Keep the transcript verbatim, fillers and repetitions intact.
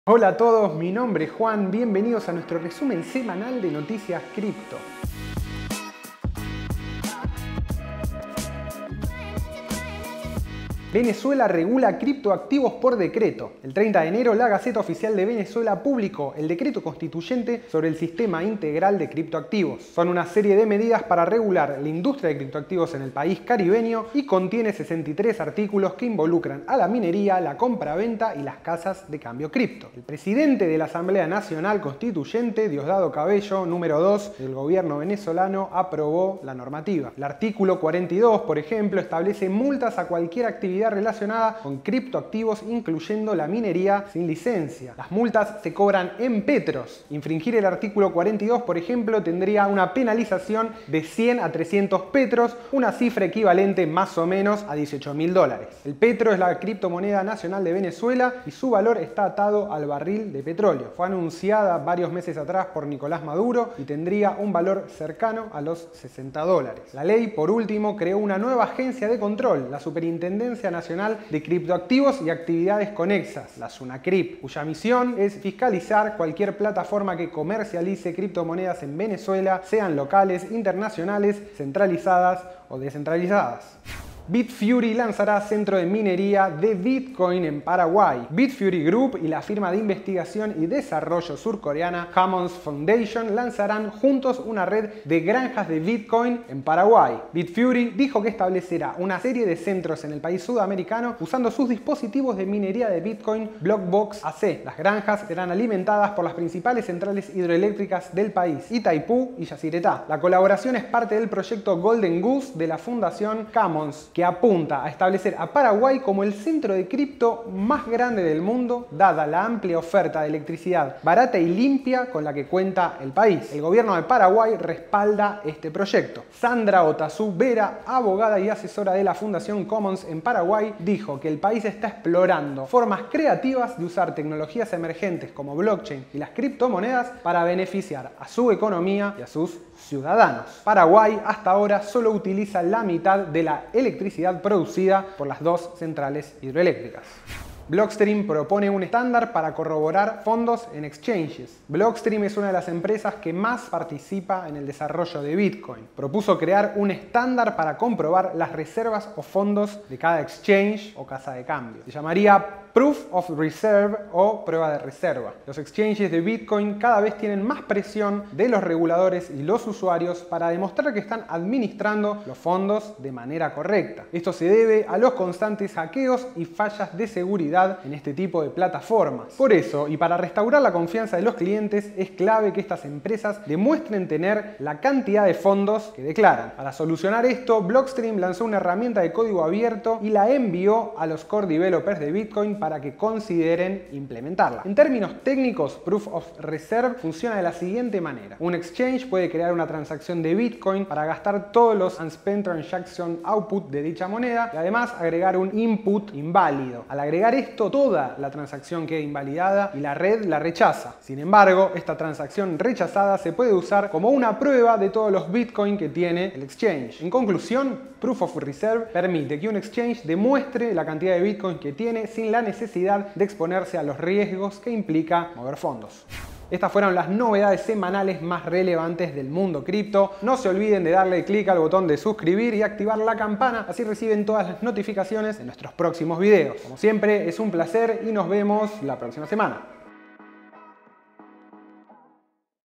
Hola a todos, mi nombre es Juan, bienvenidos a nuestro resumen semanal de noticias cripto. Venezuela regula criptoactivos por decreto. El treinta de enero, la Gaceta Oficial de Venezuela publicó el decreto constituyente sobre el sistema integral de criptoactivos. Son una serie de medidas para regular la industria de criptoactivos en el país caribeño y contiene sesenta y tres artículos que involucran a la minería, la compra-venta y las casas de cambio cripto. El presidente de la Asamblea Nacional Constituyente, Diosdado Cabello, número dos del gobierno venezolano, aprobó la normativa. El artículo cuarenta y dos, por ejemplo, establece multas a cualquier actividad relacionada con criptoactivos, incluyendo la minería sin licencia. Las multas se cobran en petros. Infringir el artículo cuarenta y dos, por ejemplo, tendría una penalización de cien a trescientos petros, una cifra equivalente más o menos a dieciocho mil dólares. El petro es la criptomoneda nacional de Venezuela y su valor está atado al barril de petróleo. Fue anunciada varios meses atrás por Nicolás Maduro y tendría un valor cercano a los sesenta dólares. La ley, por último, creó una nueva agencia de control, la Superintendencia Nacional de Criptoactivos y Actividades Conexas, la SUNACRIP, cuya misión es fiscalizar cualquier plataforma que comercialice criptomonedas en Venezuela, sean locales, internacionales, centralizadas o descentralizadas. Bitfury lanzará centro de minería de Bitcoin en Paraguay. Bitfury Group y la firma de investigación y desarrollo surcoreana Commons Foundation lanzarán juntos una red de granjas de Bitcoin en Paraguay. Bitfury dijo que establecerá una serie de centros en el país sudamericano usando sus dispositivos de minería de Bitcoin Blockbox A C. Las granjas serán alimentadas por las principales centrales hidroeléctricas del país, Itaipú y Yacyretá. La colaboración es parte del proyecto Golden Goose de la Fundación Commons, que apunta a establecer a Paraguay como el centro de cripto más grande del mundo, dada la amplia oferta de electricidad barata y limpia con la que cuenta el país. El gobierno de Paraguay respalda este proyecto. Sandra Otazú Vera, abogada y asesora de la Fundación Commons en Paraguay, dijo que el país está explorando formas creativas de usar tecnologías emergentes como blockchain y las criptomonedas para beneficiar a su economía y a sus ciudadanos. Paraguay hasta ahora solo utiliza la mitad de la electricidad producida por las dos centrales hidroeléctricas. Blockstream propone un estándar para corroborar fondos en exchanges. Blockstream es una de las empresas que más participa en el desarrollo de Bitcoin. Propuso crear un estándar para comprobar las reservas o fondos de cada exchange o casa de cambio. Se llamaría Proof of Reserve o prueba de reserva. Los exchanges de Bitcoin cada vez tienen más presión de los reguladores y los usuarios para demostrar que están administrando los fondos de manera correcta. Esto se debe a los constantes hackeos y fallas de seguridad en este tipo de plataformas. Por eso, y para restaurar la confianza de los clientes, es clave que estas empresas demuestren tener la cantidad de fondos que declaran. Para solucionar esto, Blockstream lanzó una herramienta de código abierto y la envió a los core developers de Bitcoin para que consideren implementarla. En términos técnicos, Proof of Reserve funciona de la siguiente manera. Un exchange puede crear una transacción de Bitcoin para gastar todos los unspent transaction output de dicha moneda y además agregar un input inválido. Al agregar esto, toda la transacción queda invalidada y la red la rechaza. Sin embargo, esta transacción rechazada se puede usar como una prueba de todos los Bitcoin que tiene el exchange. En conclusión, Proof of Reserve permite que un exchange demuestre la cantidad de Bitcoin que tiene sin la necesidad de exponerse a los riesgos que implica mover fondos. Estas fueron las novedades semanales más relevantes del mundo cripto. No se olviden de darle clic al botón de suscribir y activar la campana, así reciben todas las notificaciones de nuestros próximos videos. Como siempre, es un placer y nos vemos la próxima semana.